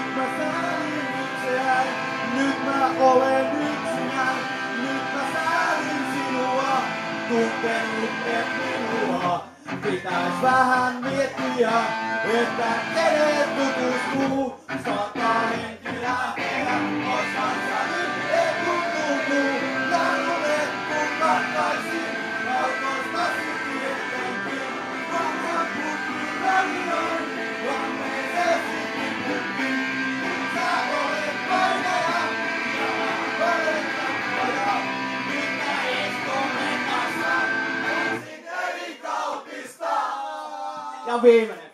Nyt mä säälin itseäni, nyt mä olen yksinään. Nyt mä säälin sinua, tuntenut et minua. Pitäis vähän miettiä, että kenet tutustuu. 100 henkilöä tehdä, oishan sä nyt et tuntuu. Tarvonet kun katkaisin, alkoistasi tietenkin. Vanhan putkin radion, lammeisesti putkin. Sä olet painaja, ja mä olen tappaja. Nyt mä Eskonen kanssa, olisin eri kaupista. Ja viimeinen.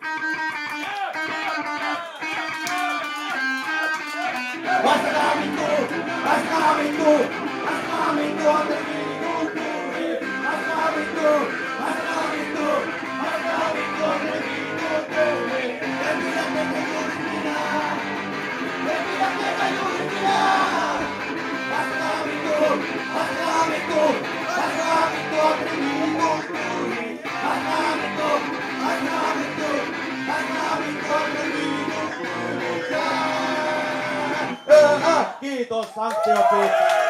Vastakaa vittu, vastakaa vittu, vastakaa vittu, on tekin kulttuuri. Vastakaa vittu, vastakaa vittu, vastakaa vittu, on tekin kulttuuri. En pidä teitä juuri minä, en pidä teitä juuri minä. Vastakaa vittu, vastakaa vittu, vastakaa vittu, on tekin kulttuuri. Vastakaa vittu, vastakaa vittu, vastakaa vittu, on tekin kulttuuri. Kiitos, sanktio, kiitos.